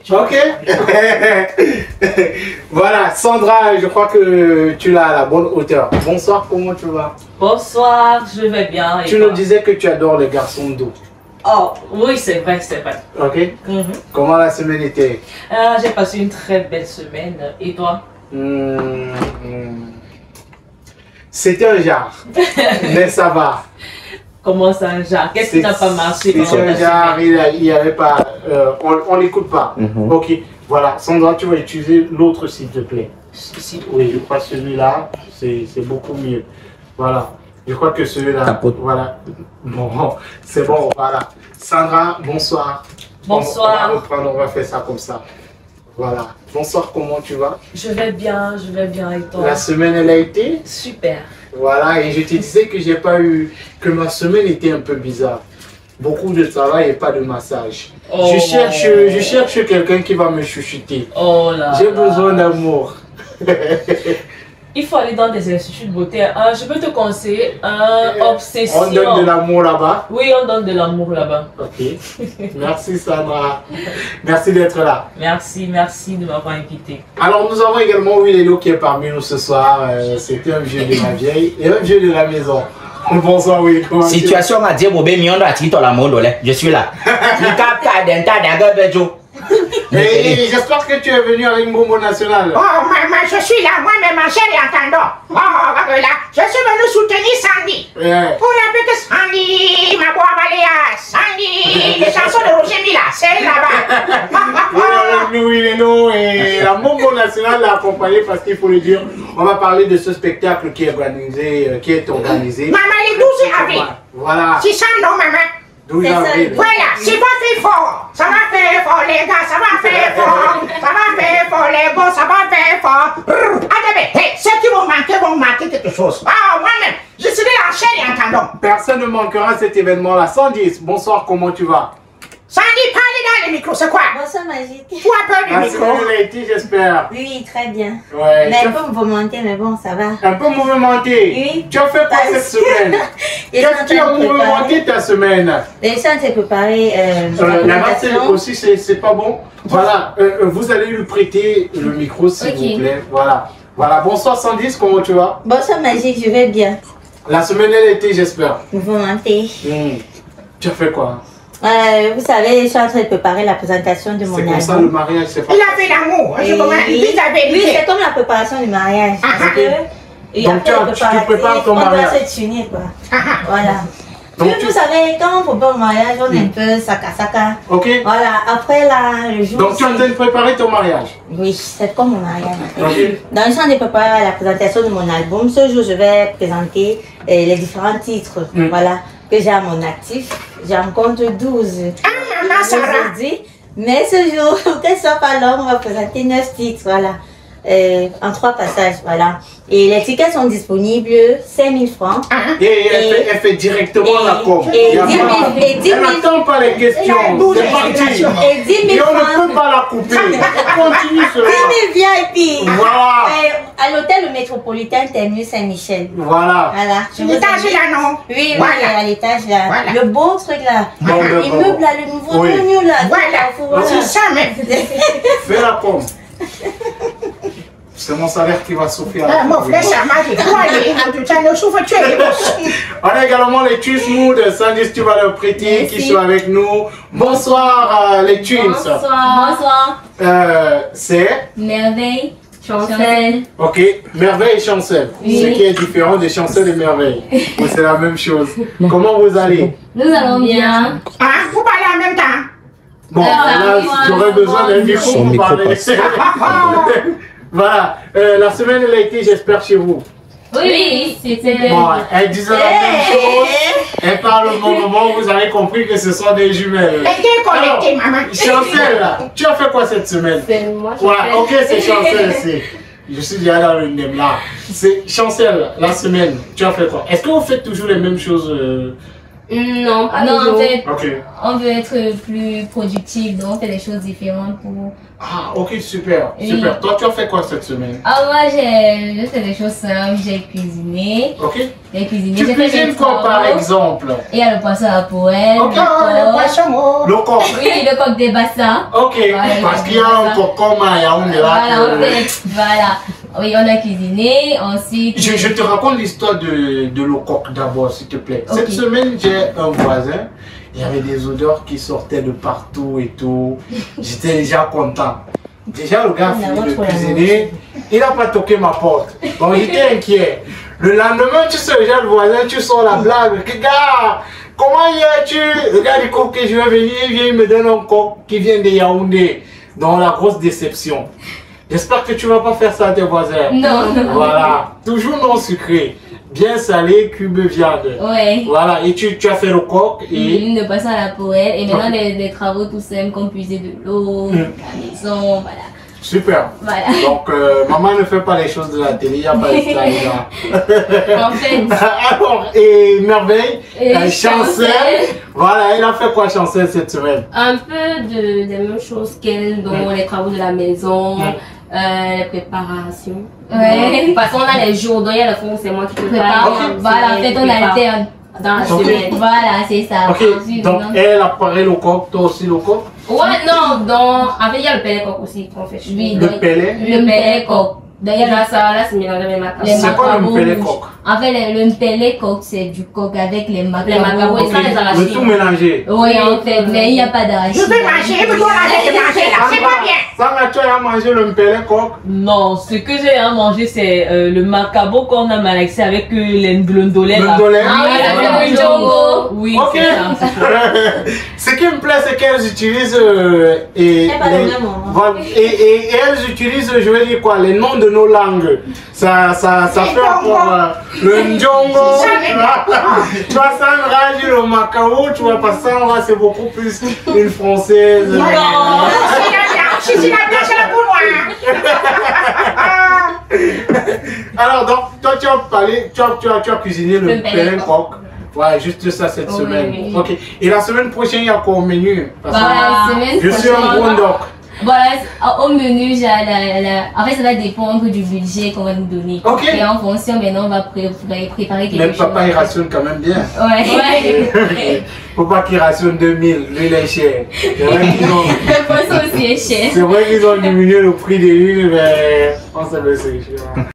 Ok. Voilà, Sandra, je crois que tu l'as à la bonne hauteur. Bonsoir, comment tu vas? Bonsoir, je vais bien. Tu nous disais que tu adores les garçons d'eau. Oh, oui, c'est vrai, c'est vrai. Ok. Comment la semaine était? J'ai passé une très belle semaine. Et toi? C'était un genre, mais ça va. Comment ça, Jacques? Qu'est-ce qui n'a pas marché pendant C'est un genre, il n'y avait pas... on n'écoute pas. Ok, voilà. Sandra, tu vas utiliser l'autre s'il te plaît. Ici. Oui, je crois que celui-là, c'est beaucoup mieux. Voilà. Je crois que celui-là... Voilà. Bon, c'est bon, voilà. Sandra, bonsoir. Bonsoir. On va reprendre, on va faire ça comme ça. Voilà. Bonsoir, comment tu vas? Je vais bien et toi? La semaine, elle a été? Super. Voilà, et je te disais que j'ai pas eu, que ma semaine était un peu bizarre. Beaucoup de travail et pas de massage. Oh. Je cherche quelqu'un qui va me chuchoter. Oh là. J'ai besoin d'amour. Il faut aller dans des instituts de beauté. Je peux te conseiller un obsession. On donne de l'amour là-bas? Oui, on donne de l'amour là-bas. Ok. Merci Sandra. Merci d'être là. Merci de m'avoir invité. Alors nous avons également Willélo qui est parmi nous ce soir. C'était un vieux de la vieille et un vieux de la maison. Bonsoir Willélo. Situation à dire, Bobé, Mion, la monde, je suis là. Et j'espère que tu es venu avec Momo National. Oh, maman, je suis là, moi-même, ma chérie, entendant. Oh, là, je suis venu soutenir Sandy. Pour la petite Sandy, ma boîte Baléa, Sandy, les chansons de Roger Mila, c'est là-bas. Nous, et la Momo National l'a accompagné parce qu'il faut le dire, on va parler de ce spectacle qui est organisé. Maman, les 12 avril. Voilà. C'est ça, non, maman? 12 avril. Voilà, c'est pas fait fort. Ça va faire fort, les gars, ça va faire fort. Ça va faire fort, les gars, ça va faire fort. Attendez, hey, ceux qui vont manquer quelque chose. Ah, moi-même, je serai en chair et entendant. Personne ne manquera à cet événement-là. 110, bonsoir, comment tu vas? Sandy, parlez dans le micro, c'est quoi? Bonsoir Magique. Faut un peu du micro. Merci, j'espère. Oui, très bien. Ouais. Mais un peu mouvementé, mais bon, ça va. Un peu mouvementé. Oui. Tu as fait quoi cette semaine? Qu'est-ce que tu as mouvementé ta semaine? Les gens t'ont préparé la masse aussi, c'est pas bon. Voilà, vous allez lui prêter le micro s'il vous plaît. Voilà. Voilà, bonsoir 110, comment tu vas? Bonsoir Magique, je vais bien. La semaine elle a été, j'espère. Mouvementé. Tu as fait quoi? Vous savez, je suis en train de préparer la présentation de mon album. C'est comme ça le mariage, c'est pas. Il a fait l'amour. Oui, c'est comme la préparation du mariage. Donc tu te prépares ton mariage. On doit se tuner, quoi. Voilà. Donc, vous savez, quand on prépare au mariage, on est un peu saka. Ok. Voilà, après là, le jour. Donc tu es en train de préparer ton mariage? Oui, c'est comme mon mariage. Okay. Dans le champ de préparer la présentation de mon album, ce jour, je vais présenter les différents titres. Voilà, que j'ai à mon actif. J'en compte 12. Aujourd'hui. Mais ce jour, qu'elle soit pas long, on va présenter 9 titres. Voilà. En 3 passages, voilà. Et les tickets sont disponibles 5000 francs. Et elle fait directement la com. Et 10 000. Elle n'attend pas les questions. C'est parti. Et 10 000 et on francs. ne peut pas la couper. Elle continue cela. 10 000 VIP. Voilà. À l'hôtel métropolitain Terminus Saint-Michel. Voilà. Voilà. L'étage là, non? Oui, voilà. Oui, à l'étage là. Voilà. Le beau truc là. L'immeuble là, le nouveau menu là. Voilà. C'est ça, mais. Fais la com. C'est mon salaire qui va souffrir. Mon frère, ça m'a dit quoi? On a également les Twins Mood. Sandy, tu vas leur prêter qui sont avec nous. Bonsoir les Twins. Bonsoir. C'est Merveille, Chancel. Ok, Merveille et Chancel. Oui. Ce qui est différent de Chancel et Merveille. C'est la même chose. Comment vous allez? Nous allons bien. Ah, vous parlez en même temps? Bon, là, j'aurais besoin d'un micro pour parler. Voilà, la semaine elle a été, j'espère, chez vous. Oui, c'était. Bon, elles disent la même chose. Elles parlent au bon moment, vous avez compris que ce sont des jumelles. Alors, Chancel, tu as fait quoi cette semaine? C'est moi. Ouais, ok, c'est Chancel. Je suis déjà dans le name là. C'est Chancel, la semaine, tu as fait quoi? Est-ce que vous faites toujours les mêmes choses? Non, pas Non, toujours. en fait, Ok. On veut être plus productif, donc on fait des choses différentes pour... Ah, ok, super, Oui. super. Toi, tu as fait quoi cette semaine? Ah, moi, j'ai fait des choses simples, j'ai cuisiné. Ok. J'ai cuisiné, Tu j'ai fait cuisines des quoi par travaux. exemple? Il y a le poisson à la poêle, Ok, le Le coq. poisson, oh. Le coq. Oui, le coq des bassins. Ok, Voilà, parce qu'il y a un coq comme à Yaoundé là. Voilà, en fait, voilà. Oui, on a cuisiné, ensuite... Je te raconte l'histoire de le coq d'abord, s'il te plaît. Ok. Cette semaine, j'ai un voisin. Il y avait des odeurs qui sortaient de partout et tout. J'étais déjà content. Déjà, le gars a fini de cuisiner. Il n'a pas toqué ma porte. Donc, j'étais inquiet. Le lendemain, tu sais, déjà, le voisin, tu sors la blague. Gars, comment y es-tu? Le gars dit coq que je vais venir, il vient, il me donne un coq qui vient de Yaoundé. Donc, la grosse déception. J'espère que tu ne vas pas faire ça à tes voisins. Non, non. Voilà. Toujours non sucré. Bien salé, cube viande. Ouais. Voilà. Et tu as fait le coq et... Le poisson à la poêle et maintenant des travaux tout simples comme puiser de l'eau, la maison, voilà. Super. Voilà. Donc, maman ne fait pas les choses de la télé, il n'y a pas de style là. En fait. Alors, et Merveille, Et Chancel. Voilà, elle a fait quoi Chancel cette semaine? Un peu des mêmes choses qu'elle, dont les travaux de la maison, les préparations. Ouais. Parce qu'on a les jours, donc il y a le fond, c'est moi qui Prépare. prépare. Voilà, en fait, on alterne. Dans la Ok. semaine. Voilà, c'est ça. Ok, Ensuite, donc non. elle a paré le coq, toi aussi le coq? Ouais, non, donc, en fait, il y a le pellet coq aussi qu'on fait chez Oui, Le donc, pellet? Le pellet coq. D'ailleurs, Là, ça, là, c'est mélangé avec les macarons. les C'est quoi le macarons pellet rouges. coq? En fait, le mpele coq, c'est du coq avec les macarons. Les macarons, Ok, ça, les arachides. le tout mélangé. Oui, en fait, mais il n'y a pas d'arachide. Je vais manger, mais on arrête de manger là, c'est pas bien. Ça, tu as mangé le pellet coq? Non, ce que j'ai à manger, c'est le macabo qu'on a malaxé avec les ndolé. Le dolé? Ah oui, ça c'est le jongo. Oui, Ok. c'est ça. Ce qui me plaît, c'est qu'elles utilisent et, C'est pas le même moment. voilà, et elles utilisent, je vais dire quoi, les noms de nos langues. Ça fait encore le ndjongo. Tu vois, Sandra dit le macao, tu vois, parce que Sandra c'est beaucoup plus une française. Non, je suis la blanche, c'est la pour moi. Alors, donc, toi, tu as parlé, tu as cuisiné le Le pellet coq. Ouais, juste ça cette Oui, semaine. oui. Ok. Et la semaine prochaine, il y a quoi au menu? Parce que Voilà, semaine je suis un prochaine. gros doc. Voilà, au menu, en fait, ça va dépendre du budget qu'on va nous donner. Ok. Et en fonction, maintenant, on va préparer quelque Même chose. papa, il rationne quand même bien. Ouais. Faut pas qu'il rationne 2000, l'huile est chère. C'est vrai qu'ils ont, Le poisson aussi est cher. c'est vrai qu'ils ont diminué le prix de l'huile, mais on sait que c'est cher.